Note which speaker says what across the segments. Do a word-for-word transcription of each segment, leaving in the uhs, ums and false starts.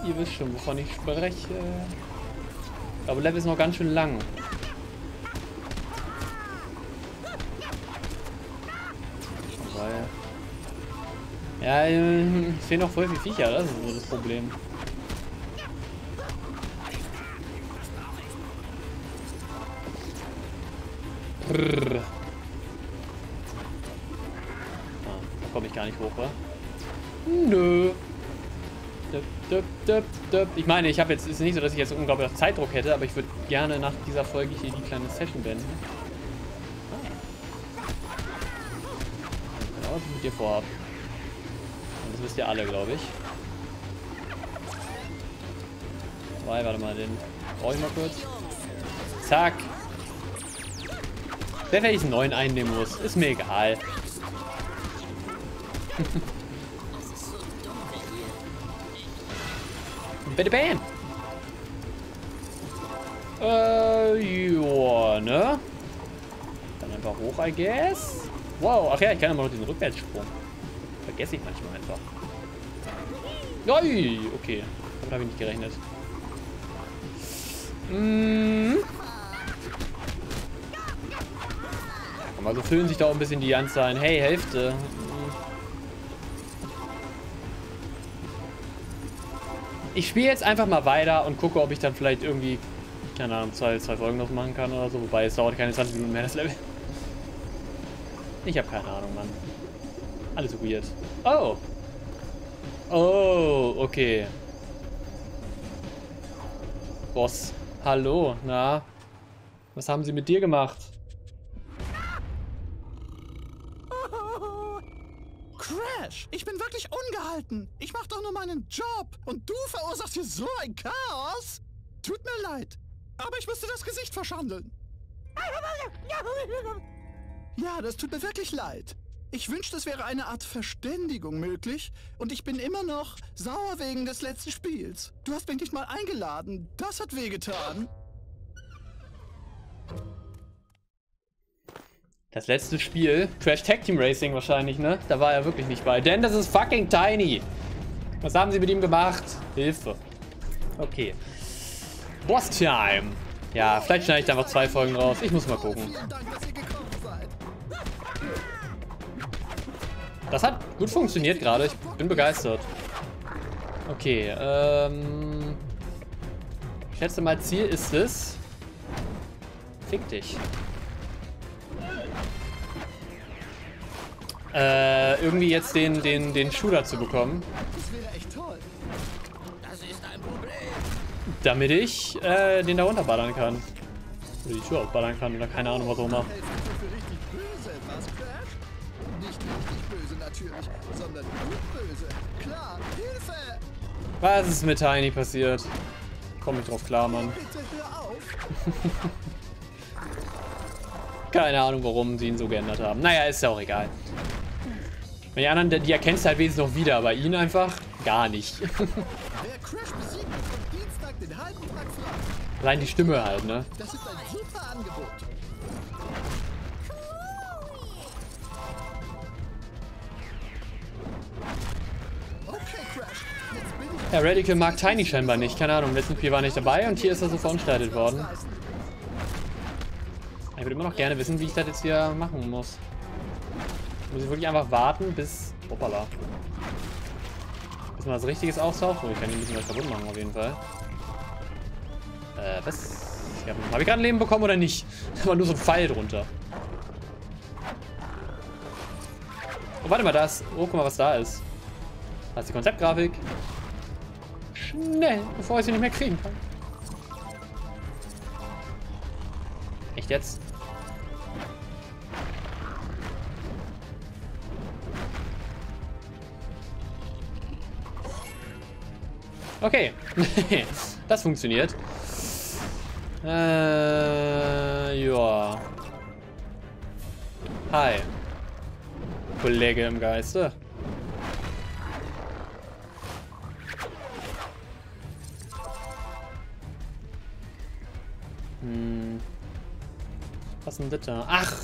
Speaker 1: Ihr wisst schon, wovon ich spreche. Aber Level ist noch ganz schön lang. Weil... Ja, es fehlen noch voll viele Viecher, das ist so das Problem. Brrr. Ah, da komme ich gar nicht hoch, wa? Nö. Ich meine, ich habe jetzt, ist nicht so, dass ich jetzt unglaublich auf Zeitdruck hätte, aber ich würde gerne nach dieser Folge hier die kleine Session beenden. Ah. Genau, was ich mit dir vorhabe. Und das wisst ihr alle, glaube ich. Zwei, warte mal, den brauche ich mal kurz. Zack. Wer welchen neuen einnehmen muss, ist mir egal. Bitte bam! Äh, joa, ne? Dann einfach hoch, I guess. Wow, ach ja, ich kann immer noch diesen Rückwärtssprung. Vergesse ich manchmal einfach. Ui, okay. Damit habe ich nicht gerechnet. Mm. Komm mal, so füllen sich da auch ein bisschen die Anzahlen. Hey, Hälfte. Ich spiele jetzt einfach mal weiter und gucke, ob ich dann vielleicht irgendwie, keine Ahnung, zwei, zwei Folgen noch machen kann oder so. Wobei es dauert keine zwanzig Minuten mehr, das Level. Ich habe keine Ahnung, Mann. Alles weird. Oh. Oh, okay. Boss. Hallo, na? Was haben Sie mit dir gemacht?
Speaker 2: Crash, ich bin wirklich ungehalten. Ich mach doch nur meinen Job. Und du verursachst hier so ein Chaos? Tut mir leid. Aber ich musste das Gesicht verschandeln. Ja, das tut mir wirklich leid. Ich wünschte, es wäre eine Art Verständigung möglich. Und ich bin immer noch sauer wegen des letzten Spiels. Du hast mich nicht mal eingeladen. Das hat wehgetan.
Speaker 1: Das letzte Spiel, Crash Tag Team Racing wahrscheinlich, ne? Da war er wirklich nicht bei. Denn das ist fucking Tiny. Was haben sie mit ihm gemacht? Hilfe. Okay. Boss Time. Ja, vielleicht schneide ich da einfach zwei Folgen raus. Ich muss mal gucken. Das hat gut funktioniert gerade. Ich bin begeistert. Okay, ähm... ich schätze mal, Ziel ist es... Fick dich. Äh, irgendwie jetzt den, den, den Shooter zu bekommen.
Speaker 2: Das wäre echt toll. Das ist ein Problem.
Speaker 1: Damit ich äh, den da runterballern kann. Oder die Tür aufballern kann oder keine Ahnung was auch immer.
Speaker 2: Für richtig böse etwas, Crash? Nicht richtig böse natürlich, sondern gut böse. Klar, Hilfe!
Speaker 1: Was ist mit Tiny passiert? Komm nicht drauf klar, Mann.
Speaker 2: Bitte hör auf.
Speaker 1: Keine Ahnung, warum sie ihn so geändert haben. Naja, ist ja auch egal. Die anderen, die erkennst du halt wenigstens noch wieder, aber ihn einfach gar nicht.
Speaker 2: Wer Crash besiegt, bekommt Dienstag den halben Tag frei.
Speaker 1: Allein die Stimme halt, ne?
Speaker 2: Das ist ein super Angebot. Okay, Crash, jetzt bin ich...
Speaker 1: Ja, Radical mag Tiny scheinbar nicht. Keine Ahnung, im letzten Spiel war nicht dabei und hier ist er so verunstaltet worden. Ich würde immer noch gerne wissen, wie ich das jetzt hier machen muss. Muss ich wirklich einfach warten, bis... Hoppala. Bis mal was Richtiges auftaucht. Oh, ich kann hier ein bisschen was kaputt machen, auf jeden Fall. Äh, was? Habe hab ich gerade ein Leben bekommen oder nicht? Da war nur so ein Pfeil drunter. Oh, warte mal, da ist... Oh, guck mal, was da ist. Da ist die Konzeptgrafik. Schnell, bevor ich sie nicht mehr kriegen kann. Echt jetzt? Okay. Das funktioniert. Äh, ja. Hi. Kollege im Geiste. Hm. Was ist denn das da? Ach!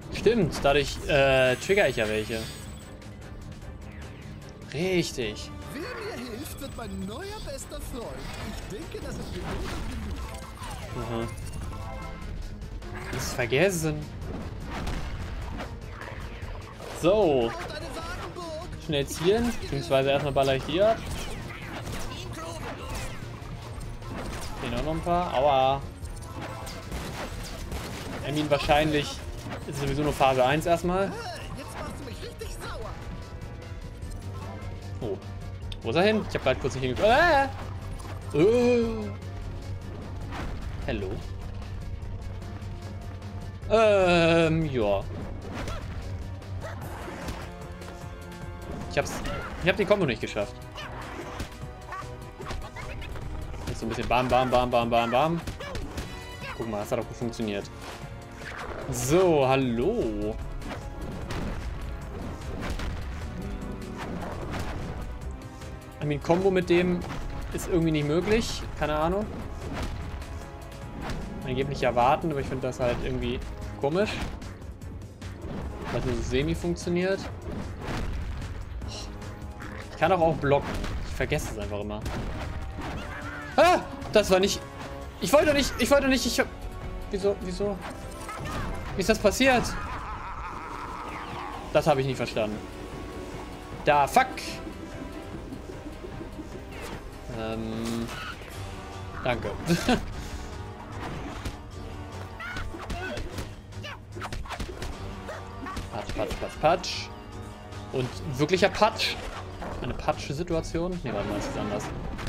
Speaker 1: Stimmt, dadurch äh, trigger ich ja welche. Richtig.
Speaker 2: Wer mir hilft, wird mein neuer bester Freund. Ich denke, das ist Belohnung genug.
Speaker 1: Aha. Ist vergessen. So. Schnell zielen, beziehungsweise erstmal baller ich die ab. Hier noch ein paar. Aua. Emin wahrscheinlich ist sowieso nur Phase eins erstmal. Oh. Wo ist er hin? Ich habe gerade kurz nicht hingeguckt. Ah! Oh. Hallo. Ähm, ja. Ich hab's. Ich hab die Kombo nicht geschafft. Jetzt so ein bisschen bam, bam, bam, bam, bam, bam. Guck mal, das hat auch gut funktioniert. So, hallo. I mean, Kombo mit dem ist irgendwie nicht möglich. Keine Ahnung. Angeblich erwarten, aber ich finde das halt irgendwie komisch. Weil es nur so semi funktioniert. Ich kann auch auch blocken. Ich vergesse es einfach immer. Ah! Das war nicht... Ich wollte nicht... Ich wollte nicht... Ich hab... Wieso? Wieso? Wie ist das passiert? Das habe ich nicht verstanden. Da, fuck! Ähm... Danke. Patsch, patsch, patsch, patsch. Und wirklicher Patsch. Eine Patsch-Situation? Ne, warte mal, das ist anders.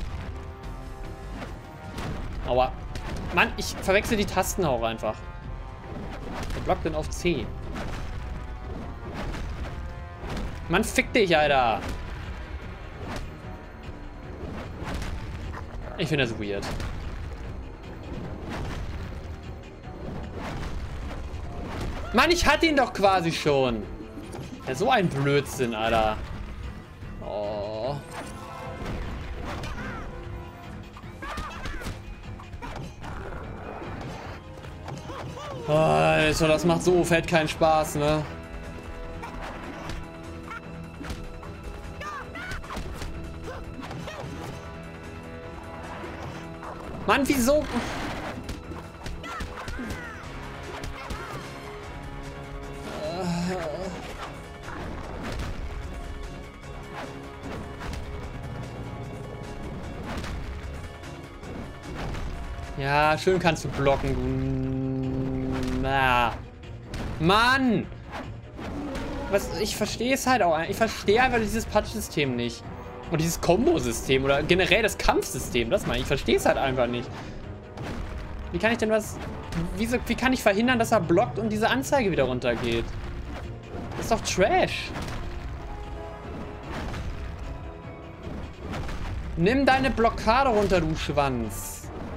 Speaker 1: Aua. Mann, ich verwechsel die Tasten auch einfach. Der Block denn auf C. Mann, fick dich, Alter. Ich finde das weird. Mann, ich hatte ihn doch quasi schon. Ja, so ein Blödsinn, Alter. Oh. Oh, Alter, das macht so fett keinen Spaß, ne? Mann, wieso? Ja, schön kannst du blocken, du... Na. Mann! Was, ich verstehe es halt auch. Ich verstehe einfach dieses Patch-System nicht. Und dieses Kombo-System oder generell das Kampfsystem, das meine ich. Ich verstehe es halt einfach nicht. Wie kann ich denn was... Wieso, wie kann ich verhindern, dass er blockt und diese Anzeige wieder runtergeht? Das ist doch Trash. Nimm deine Blockade runter, du Schwanz.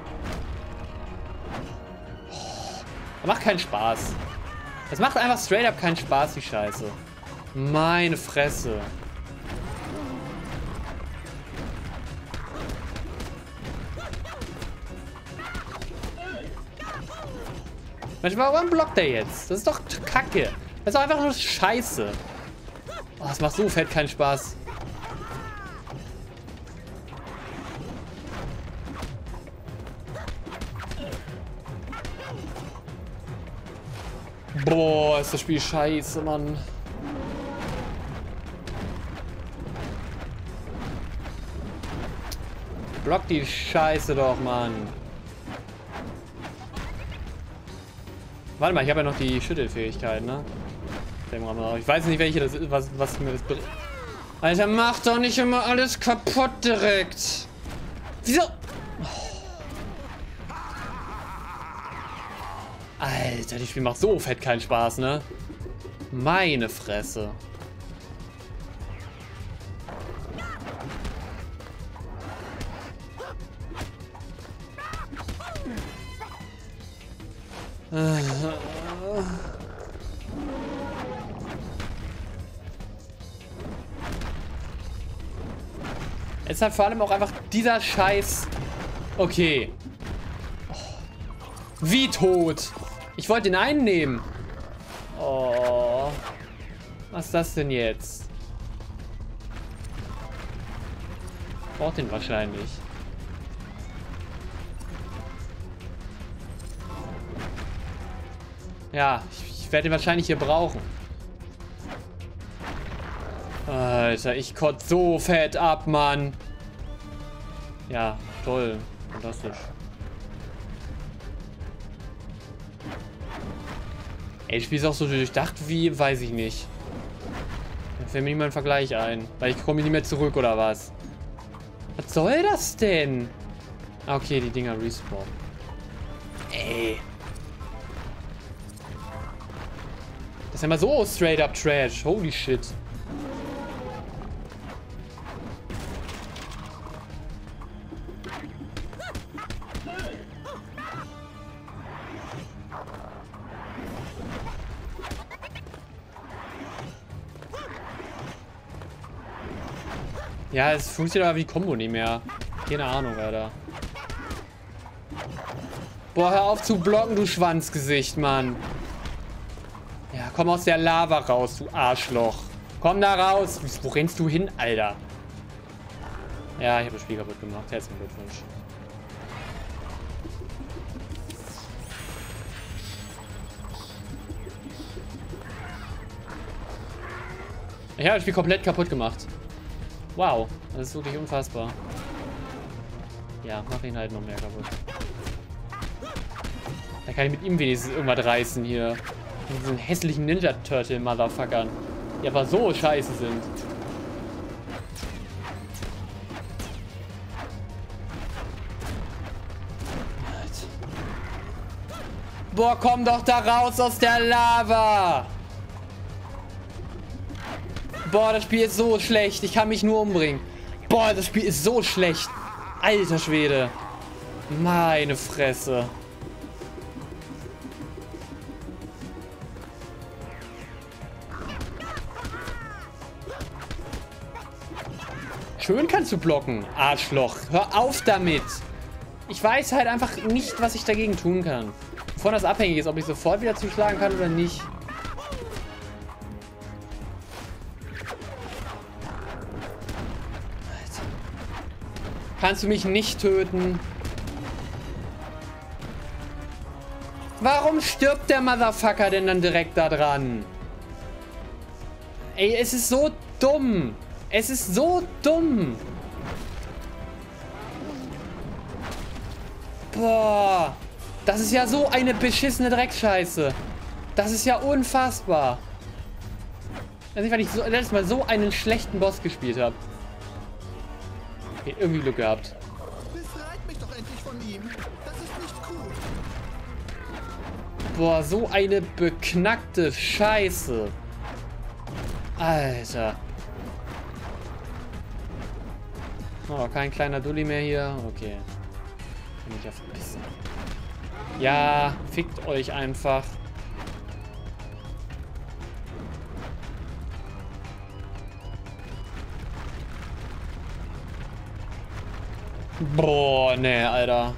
Speaker 1: Das macht keinen Spaß. Das macht einfach straight up keinen Spaß, die Scheiße. Meine Fresse. Manchmal, warum blockt der jetzt? Das ist doch Kacke. Das ist doch einfach nur Scheiße. Oh, das macht so fett keinen Spaß. Boah, ist das Spiel scheiße, Mann. Block die Scheiße doch, Mann. Warte mal, ich habe ja noch die Schüttelfähigkeit, ne? Ich weiß nicht, welche das ist, was, was mir das bringt. Alter, mach doch nicht immer alles kaputt direkt. Wieso? Alter, das Spiel macht so fett keinen Spaß, ne? Meine Fresse. Es ist halt vor allem auch einfach dieser Scheiß. Okay. Wie tot? Ich wollte ihn einnehmen. Oh. Was ist das denn jetzt? Braucht den wahrscheinlich. Ja, ich, ich werde ihn wahrscheinlich hier brauchen. Alter, ich kotze so fett ab, Mann. Ja, toll. Fantastisch. Ey, das Spiel ist auch so durchdacht wie, weiß ich nicht. Da fällt mir nicht mal ein Vergleich ein. Weil ich komme nicht mehr zurück, oder was? Was soll das denn? Ah, okay, die Dinger respawnen. Ey. Das ist ja mal so straight up Trash. Holy shit. Ja, es funktioniert aber wie Combo nicht mehr. Keine Ahnung, Alter. Boah, hör auf zu blocken, du Schwanzgesicht, Mann. Ja, komm aus der Lava raus, du Arschloch. Komm da raus. Wo rennst du hin, Alter? Ja, ich habe das Spiel kaputt gemacht. Herzlichen Glückwunsch. Ich habe das Spiel komplett kaputt gemacht. Wow, das ist wirklich unfassbar. Ja, mach ihn halt noch mehr kaputt. Da kann ich mit ihm wenigstens irgendwas reißen hier. Mit diesen hässlichen Ninja-Turtle-Motherfuckern. Die aber so scheiße sind. Boah, komm doch da raus aus der Lava! Boah, das Spiel ist so schlecht. Ich kann mich nur umbringen. Boah, das Spiel ist so schlecht. Alter Schwede. Meine Fresse. Schön kannst du blocken, Arschloch. Hör auf damit. Ich weiß halt einfach nicht, was ich dagegen tun kann. Wovon das abhängig ist, ob ich sofort wieder zuschlagen kann oder nicht. Alter. Kannst du mich nicht töten? Warum stirbt der Motherfucker denn dann direkt da dran? Ey, es ist so dumm. Es ist so dumm. Boah. Das ist ja so eine beschissene Dreckscheiße. Das ist ja unfassbar. Also, weil ich so, letztes Mal so einen schlechten Boss gespielt habe. Okay, irgendwie Glück gehabt.
Speaker 2: Befreit mich doch endlich von ihm. Das ist nicht cool.
Speaker 1: Boah, so eine beknackte Scheiße. Alter. Oh, kein kleiner Dulli mehr hier. Okay. Kann mich ja verpissen. Ja, fickt euch einfach. Boah, nee, Alter.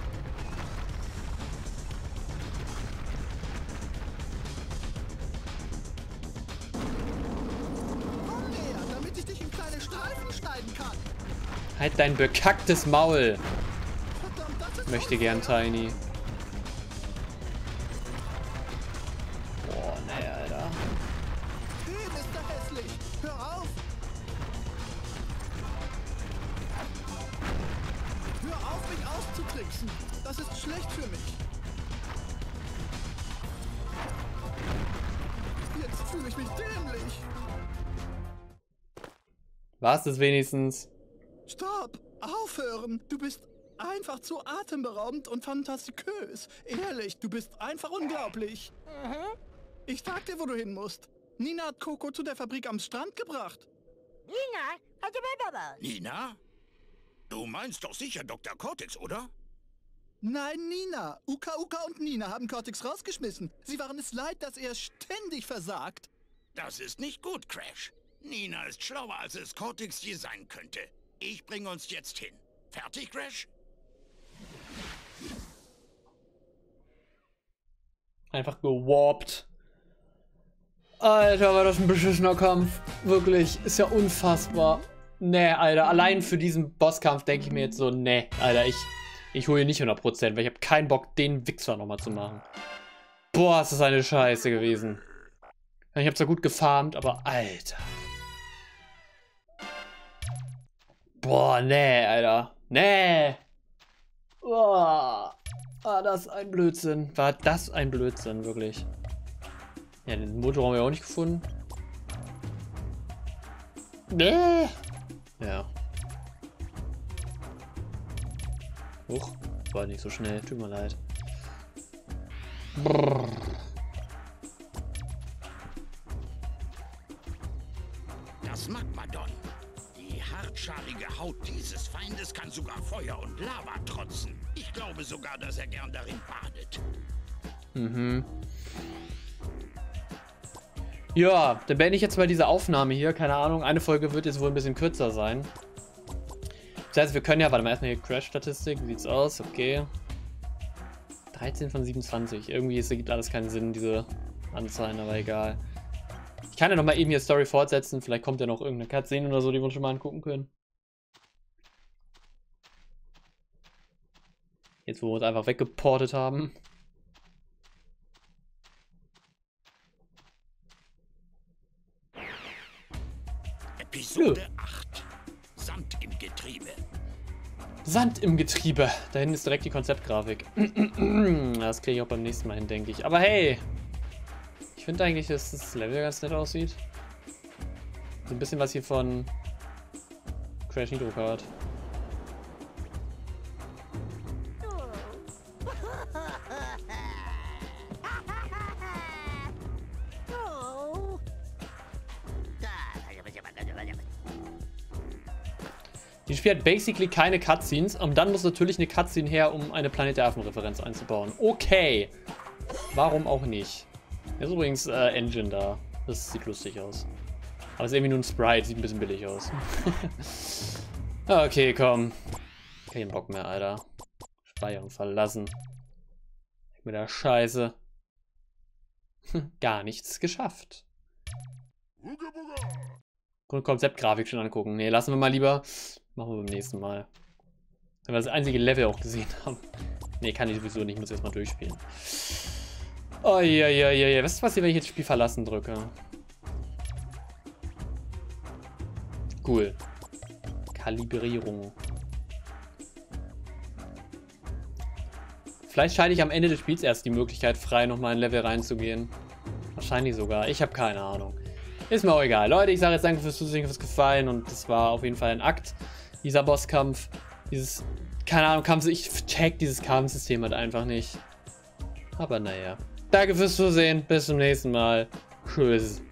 Speaker 2: Komm näher, damit ich dich in kleine Streifen schneiden kann.
Speaker 1: Halt dein bekacktes Maul.
Speaker 2: Verdammt, das ist
Speaker 1: Möchte gern Tiny. Boah, nee, Alter.
Speaker 2: Hey, Mister Hässlich. Hör auf. Hör auf, mich auszutricksen. Das ist schlecht für mich. Jetzt fühle ich mich dämlich.
Speaker 1: War's das wenigstens?
Speaker 2: Stopp! Aufhören! Du bist einfach zu atemberaubend und fantastikös. Ehrlich, du bist einfach unglaublich. Ich sag dir, wo du hin musst. Nina hat Coco zu der Fabrik am Strand gebracht.
Speaker 3: Nina? Nina? Du meinst doch sicher Doktor Cortex, oder?
Speaker 2: Nein, Nina. Uka Uka und Nina haben Cortex rausgeschmissen. Sie waren es leid, dass er ständig versagt.
Speaker 3: Das ist nicht gut, Crash. Nina ist schlauer, als es Cortex je sein könnte. Ich bringe uns jetzt hin. Fertig, Crash?
Speaker 1: Einfach gewarpt. Alter, war das ein beschissener Kampf. Wirklich, ist ja unfassbar. Nee, Alter, allein für diesen Bosskampf denke ich mir jetzt so, nee, Alter, ich, ich hole nicht hundert Prozent, weil ich habe keinen Bock, den Wichser nochmal zu machen. Boah, ist das eine Scheiße gewesen. Ich habe zwar gut gefarmt, aber Alter. Boah, nee, Alter. Nee. Boah. War das ein Blödsinn. War das ein Blödsinn, wirklich. Ja, den Motor haben wir auch nicht gefunden. Nee. Ja. Huch. War nicht so schnell. Tut mir leid. Brrr.
Speaker 3: Das Magmadon. Die hartschalige Haut dieses Feindes kann sogar Feuer und Lava trotzen. Ich glaube sogar, dass er gern darin badet.
Speaker 1: Mhm. Ja, dann beende ich jetzt mal diese Aufnahme hier. Keine Ahnung, eine Folge wird jetzt wohl ein bisschen kürzer sein. Das heißt, wir können ja, warte mal, erstmal hier Crash-Statistik. Wie sieht's aus? Okay. dreizehn von siebenundzwanzig. Irgendwie es ergibt alles keinen Sinn, diese Anzeigen, aber egal. Ich kann ja nochmal eben hier Story fortsetzen. Vielleicht kommt ja noch irgendeine Cutscene oder so, die wir uns schon mal angucken können. Jetzt, wo wir uns einfach weggeportet haben.
Speaker 3: Episode acht. Sand im Getriebe.
Speaker 1: Sand im Getriebe. Da hinten ist direkt die Konzeptgrafik. Das kriege ich auch beim nächsten Mal hin, denke ich. Aber hey! Ich finde eigentlich, dass das Level ganz nett aussieht. So ein bisschen was hier von Crash Nitro Kart. Die Spiel hat basically keine Cutscenes und dann muss natürlich eine Cutscene her, um eine Planet der Affen-Referenz einzubauen. Okay. Warum auch nicht? Hier ist übrigens äh, Engine da. Das sieht lustig aus. Aber es ist irgendwie nur ein Sprite, sieht ein bisschen billig aus. Okay, komm. Kein Bock mehr, Alter. Speichern verlassen. Mit der Scheiße. Gar nichts geschafft. Konzeptgrafik schon angucken. Ne, lassen wir mal lieber. Machen wir beim nächsten Mal. Wenn wir das einzige Level auch gesehen haben. Ne, kann ich sowieso nicht. Ich muss erstmal durchspielen. Oh ja, ja, ja, ja. Was ist passiert, wenn ich jetzt Spiel verlassen drücke? Cool. Kalibrierung. Vielleicht schalte ich am Ende des Spiels erst die Möglichkeit frei, nochmal ein Level reinzugehen. Wahrscheinlich sogar. Ich habe keine Ahnung. Ist mir auch egal. Leute, ich sage jetzt danke fürs Zusehen, fürs Gefallen und das war auf jeden Fall ein Akt. Dieser Bosskampf. Dieses, keine Ahnung, Kampf. Ich check dieses Kampfsystem halt einfach nicht. Aber naja. Danke fürs Zusehen. Bis zum nächsten Mal. Tschüss.